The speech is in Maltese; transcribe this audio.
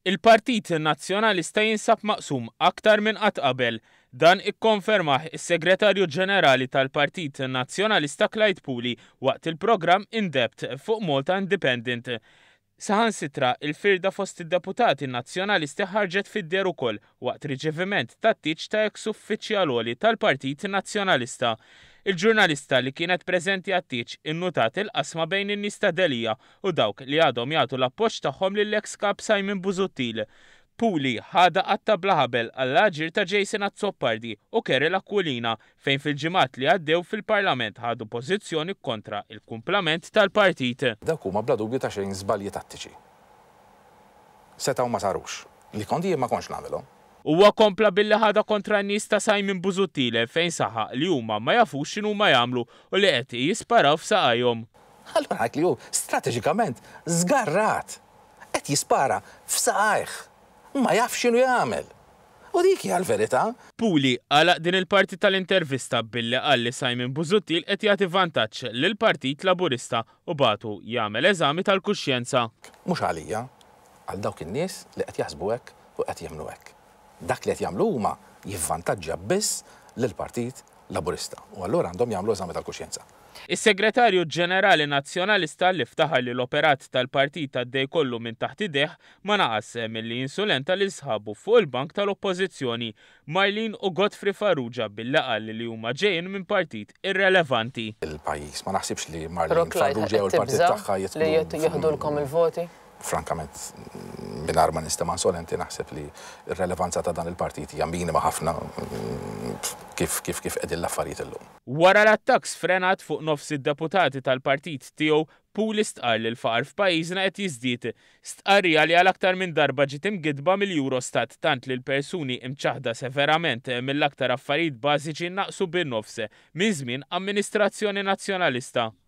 Il-Partit Nazzjonalista jinsab maqsum aktar minn qatt qabel. Dan ikkonfermah is-Segretarju Ġenerali tal-Partit Nazzjonalista Clyde Puli waqt il-programm In-Depth fuq Malta Independent. Saħansitra il-firda fost id-deputati nazzjonalisti ħarġet fid-der ukoll waqt riċeviment tat-tieġ ta' eks uffiċjali tal-Partit Nazzjonalista. Il-ġurnalista li kienet preżenti għat-tieġ innutat il-qasma bejn in-nies ta' Delija u dawk li għadhom jagħtu l-appoġġ tagħhom lill-eks kap Simon Busuttil. Puli ħada qatta blaħabel għall-aġir ta' Jason Azzopardi u Kerel Aquilina fejn fil-ġimgħat li għaddew fil-Parlament ħadu pożizzjoni kontra il-kumplament tal-partit. Dawk huma bla dubju ta' xejn żbalji tattiċi. Setgħu ma sarux. Li kondi jien ma kontx nagħmelhom. Huwa kompla billi ħada kontra n-nies ta' Simon Busuttil fejn saħaq li huma ma jafux x'inhu ma jagħmlu u li qed jisparaw f'saqajhom. Allura dak li hu strateġikament żgarrat qed jispara f'saqajh. Ma jaf x'inhu jagħmel. U dik hija l-verità. Puli għalaq din il-parti tal-intervista billi qal li Simon Busuttil qed jagħti vantaġġ lill-Partit Laburista u batu jagħmel eżami tal-kuxjenza. Mhux għalija, għal dawk in-nies li qed jaħsbu hekk u qed jagħmlu hekk. Dak li qed jagħmlu huma jivvantaġġja biss lill-Partit Laburista u allura għandhom jagħmlu eżami tal-kuxjenza. Is-Segretarju Ġenerali Nazzjonalista li ftaħar li l-operat tal-partit għaddej kollu minn taħt idejh ma naqas milli insulenta li sħabu fuq il-bank tal-Oppożizzjoni Marlin u Godfrey Farrugia billi qal li huma ġejjin minn partit irrelevanti. Il-pajjiż ma naħsibx li Marlin Farrugia u l-partit tagħha li jieħdulkom il-voti. Frankament, binar ma nistema' insolenti naħseb li r-relevanza ta' dan il-partit hija minima ħafna kif qegħdin l-affarijiet illum. Wara l-attakk sfrenat fuq nofs id-deputati tal-partit tiegħu, Puli stqar li l-faqar f'pajjiżna qed jiżdied. Stqarrija li għal aktar minn darba ġiet imgidba mill-Eurostat tant li l-persuni imċaħda severament mill-aktar affarijiet bażiċi naqsu bin-nofs minn żmien amministrazzjoni nazzjonalista.